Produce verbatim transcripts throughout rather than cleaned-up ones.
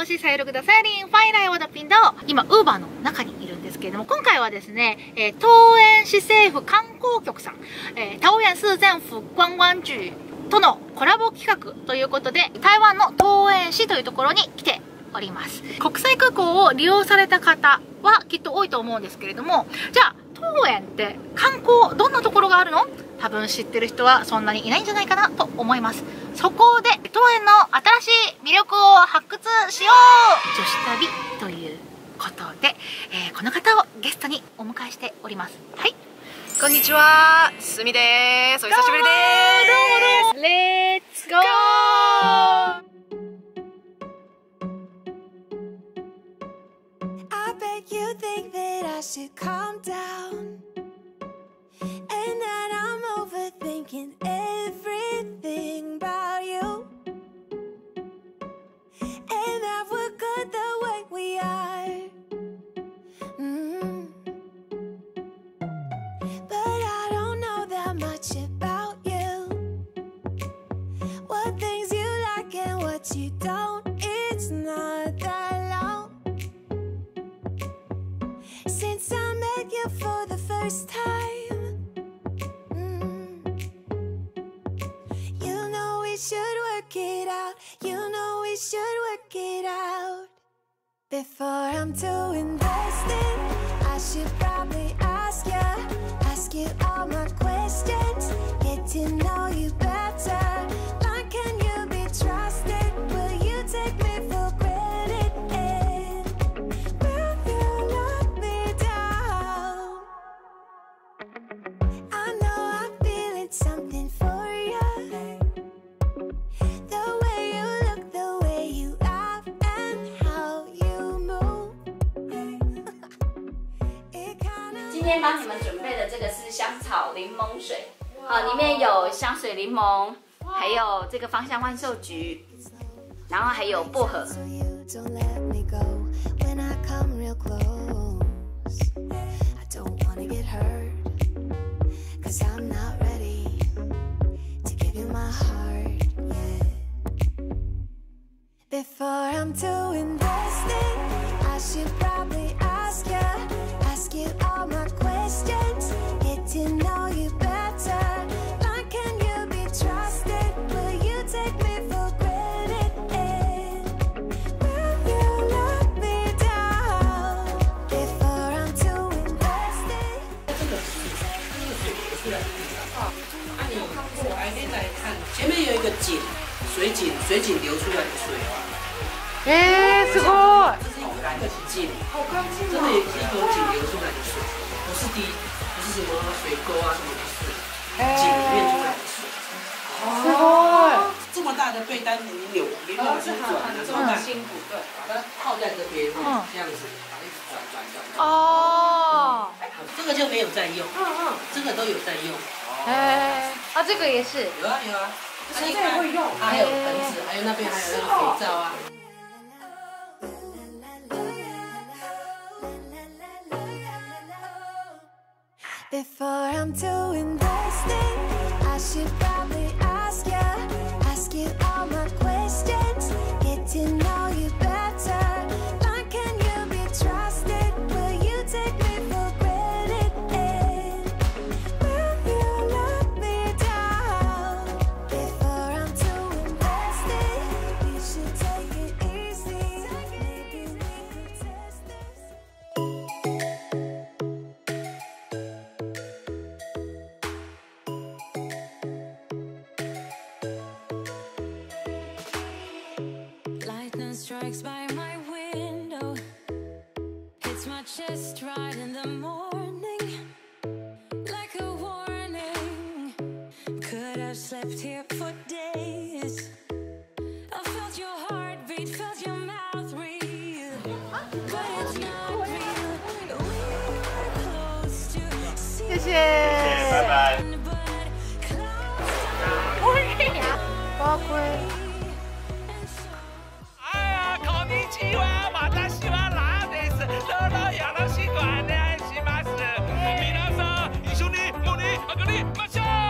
投資されるくださいリンファイライワダピンダを今ウーバーの中にいるんですけれども、今回はですね、えー、桃園市政府観光局さん、えー、桃園市政府观光局とのコラボ企画ということで、台湾の桃園市というところに来ております。国際空港を利用された方はきっと多いと思うんですけれども、じゃあ桃園って観光どんなところがあるの？多分知ってる人はそんなにいないんじゃないかなと思います。そこで桃園の新しい魅力を発掘しよう女子旅ということで、えー、この方をゲストにお迎えしております。はい、 こんにちは、すみです。お久しぶりです。 どうもどうもレッツゴー。 I bet you think that I should calm down and that I'm overthinking everything about you and that we're good the way we are. Mm-hmm. But I don't know that much about you, what things you like and what you don't. It's not that long since I met you for the first time. Mm. You know we should work it out. You know we should work it out. Before I'm too invested, I should probably ask you, ask you all my questions, get to know you better. Like, can you be trusted? Will you take me for granted? And will you let me down? I know I'm feeling something for you. The way you look, the way you laugh, and how you move. It kinda 今天帮你们准备的这个是香草柠檬水，好，里面有香水柠檬，还有这个芳香万寿菊，然后还有薄荷。 So you don't let me go when I come real close. I don't wanna get hurt, cause I'm not ready to give you my heart yet. Before I'm too invested, I should probably ask you, ask you all my questions, get to know you better. Like, can you be trusted? Will you take me for granted? And will you let me down? Before I'm too invested. 啊，你我来先来看，前面有一个井，水井，水井流出来的水， えー、すごい。 这是一个井，真的也是一口井流出来的水，不是滴，不是什么水沟啊什么的水，井里面出来的水。 すごい。 这么大的被单，你扭，你扭去转的，这么大，辛苦，对，把它套在这边，这样子，把它一直转转转。 哦。 这个就没有在用，嗯嗯，这个都有在用。 哎，啊，这个也是。 有啊有啊，现在也会用，还有盆子，还有那边还有那个肥皂啊。 Before I'm too invested, I should probably ask you, ask you all my questions, get to know you better. Like, can you be trusted? Will you take me for granted? And will you let me down? Before I'm too invested, you should take it easy. Maybe we could test this. Lightning strikes by my window, hits my chest right in the morning, like a warning. Could have slept here for days. I felt your heartbeat, felt your mouth breathe, but it's not real. We were close to see. 谢谢，拜拜。花龟。 こんにちは、私はラです。どうぞよろしくお願いします。皆さん、一緒に盛り上がりましょう。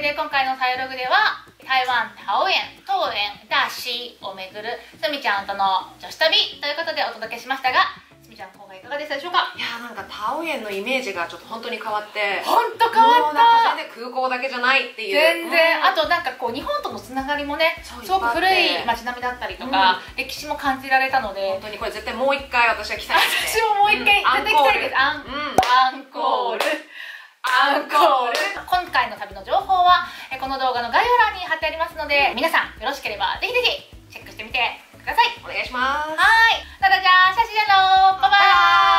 で今回のタイログでは台湾桃園桃園大溪を巡るすみちゃんとの女子旅ということでお届けしましたが、すみちゃん今回いかがでしたでしょうか？ いやー、なんか桃園のイメージがちょっと本当に変わって、 ほんと変わっもうなんかた。 全然空港だけじゃないっていう。 全然、 うんあとなんかこう日本とのつながりもね、 そうすごく古いいっぱいあって街並みだったりとか、歴史も感じられたので、 本当にこれ絶対もう一回私は来たいですね。 私ももう一回うん出てきたいです。アンアンコールアンコール。今回の旅の情報はえこの動画の概要欄に貼ってありますので、皆さんよろしければぜひぜひチェックしてみてください。 お願いします。 はい、那大家下期见喽，拜拜。